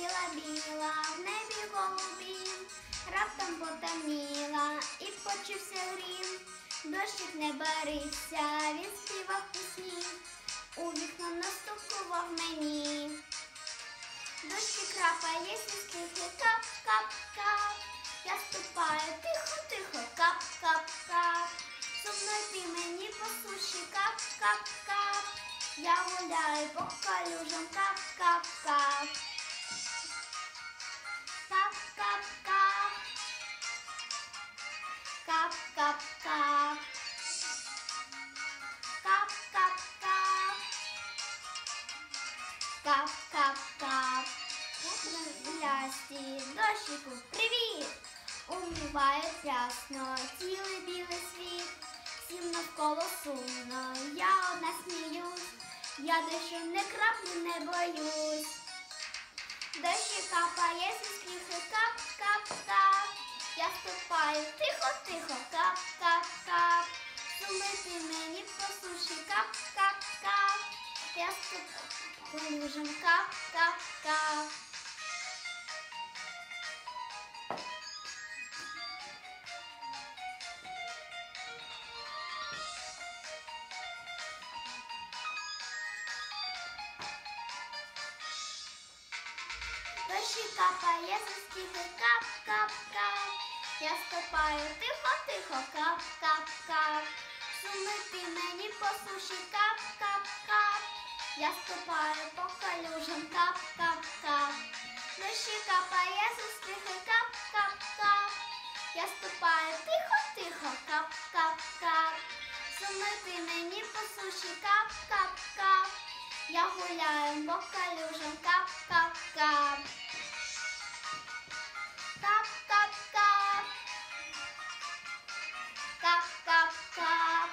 біла, в небі голубі, раптом потемніла і почувся грім. Дощик не барився, він співав пісні, у вікно настукував мені. Дощик крапає, слізки кап-кап-кап, я ступаю тихо-тихо, кап-кап-кап. Сумно йти мені по суші, кап-кап-кап, я гуляю по калюжам, кап-кап-кап. Кап-кап-кап, кап-кап-кап, кап-кап-кап, кап-кап-кап. Гулясті, дощику, привіт! Умиває прясно цілий білий світ, всім навколо сумно, я одна сміюсь, я дощу не краплю, не боюсь. Дощик капає зі стріхи, кап-кап-кап, я ступаю тихо-тихо, кап-кап-кап. Сумити мені по суші, кап-кап-кап, я ступаю по лужам, кап-кап-кап. Дощик капає зі стіни, кап-кап-кап, я ступаю тихо-тихо, кап-кап-кап. Сумити мені по суші, кап-кап-кап, я ступаю по калюжам, кап-кап-кап. Дощик капає зі стіни, кап-кап-кап, я ступаю тихо-тихо, кап-кап-кап. Сумити мені по суші, кап-кап-кап, я гуляю по калюжам, кап-кап-кап. Кап-кап-кап, кап-кап-кап,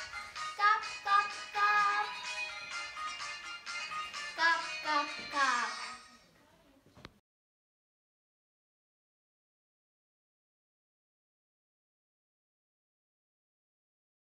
кап-кап-кап, кап-кап-кап.